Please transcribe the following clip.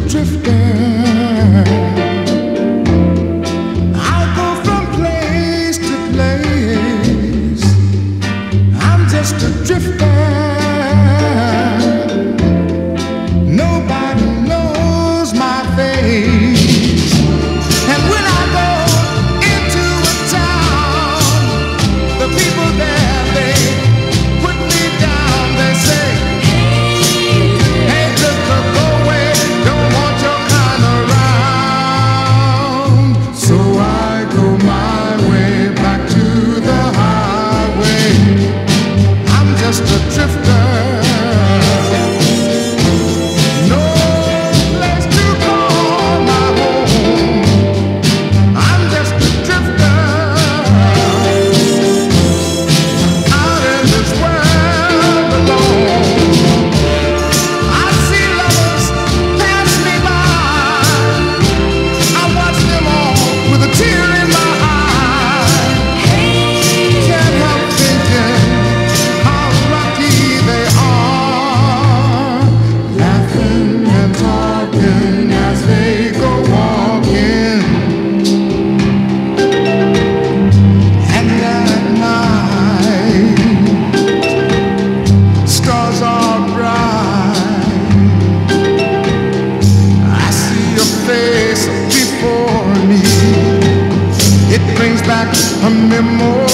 drifter. I'll go from place to place. I'm just a drifter. Nobody knows my face. And when I go into a town, the people there, they put me down. They say, hey, drifter, go away, don't want your kind around. So I go my way back to the highway. I'm just a drifter. No place to call my home. I'm just a drifter out in this world alone. I see lovers pass me by. I watch them all with a tear in my eye. Can't help thinking how lucky they are, laughing and talking as they go walking. And at night, stars are bright. I see your face before me. It brings back a memory.